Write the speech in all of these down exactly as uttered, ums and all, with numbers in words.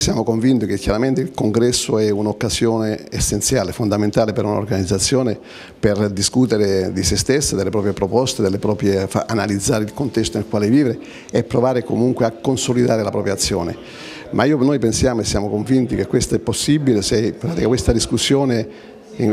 Siamo convinti che chiaramente il congresso è un'occasione essenziale, fondamentale per un'organizzazione per discutere di se stessa, delle proprie proposte, delle proprie, analizzare il contesto nel quale vivere e provare comunque a consolidare la propria azione. Ma io, noi pensiamo e siamo convinti che questo è possibile se in pratica questa discussione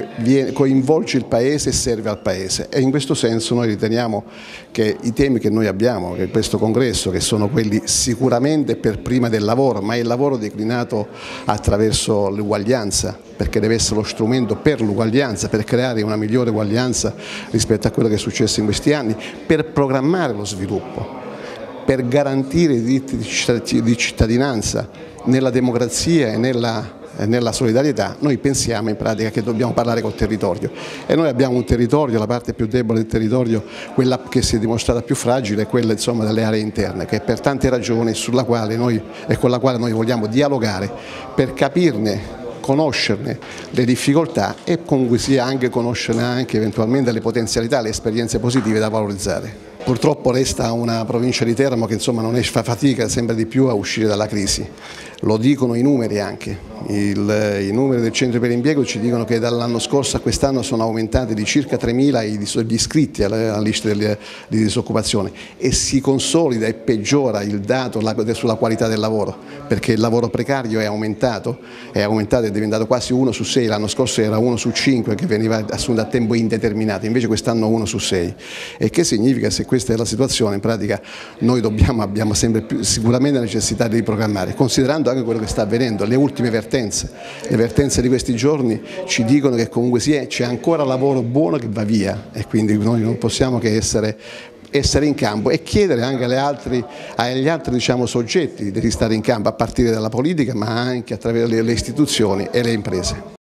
coinvolge il Paese e serve al Paese, e in questo senso noi riteniamo che i temi che noi abbiamo, che questo congresso, che sono quelli sicuramente per prima del lavoro, ma il lavoro declinato attraverso l'uguaglianza, perché deve essere lo strumento per l'uguaglianza, per creare una migliore uguaglianza rispetto a quello che è successo in questi anni, per programmare lo sviluppo, per garantire i diritti di cittadinanza nella democrazia e nella nella solidarietà. Noi pensiamo in pratica che dobbiamo parlare col territorio, e noi abbiamo un territorio, la parte più debole del territorio, quella che si è dimostrata più fragile, è quella insomma delle aree interne, che per tante ragioni sulla quale noi, e con la quale noi vogliamo dialogare per capirne, conoscerne le difficoltà e comunque sia anche conoscerne anche eventualmente le potenzialità, le esperienze positive da valorizzare. Purtroppo resta una provincia di Teramo che insomma non è, fa fatica sempre di più a uscire dalla crisi, lo dicono i numeri anche, Il, i numeri del centro per l'impiego ci dicono che dall'anno scorso a quest'anno sono aumentati di circa tremila gli iscritti alla lista di disoccupazione, e si consolida e peggiora il dato sulla qualità del lavoro, perché il lavoro precario è aumentato, è aumentato, è diventato quasi uno su sei, l'anno scorso era uno su cinque che veniva assunto a tempo indeterminato, invece quest'anno uno su sei. E che significa, se questa è la situazione, in pratica noi dobbiamo, abbiamo sempre più sicuramente la necessità di riprogrammare, considerando anche quello che sta avvenendo, le ultime vertenze, le vertenze di questi giorni ci dicono che comunque c'è ancora lavoro buono che va via, e quindi noi non possiamo che essere, essere in campo e chiedere anche agli altri, agli altri diciamo, soggetti di stare in campo, a partire dalla politica ma anche attraverso le istituzioni e le imprese.